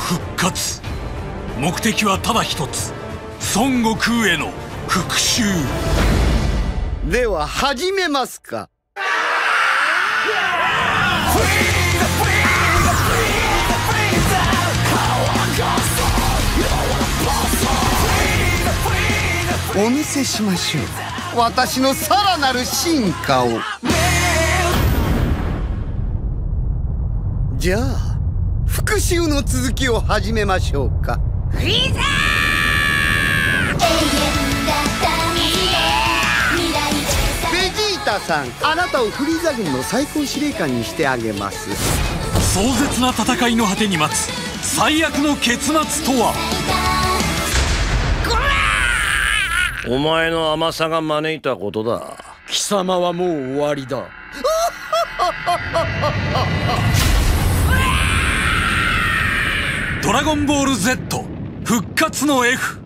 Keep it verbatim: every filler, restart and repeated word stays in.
復活。目的はただ一つ、孫悟空への復讐。 では始めますか。お見せしましょう、私のさらなる進化を。じゃあ復讐の続きを始めましょうか。フリーザー！ベジータさん、あなたをフリーザ軍の最高司令官にしてあげます。 壮絶な戦いの果てに待つ最悪の結末とは。 お前の甘さが招いたことだ。 貴様はもう終わりだ。 ドラゴンボール ゼット 復活の F。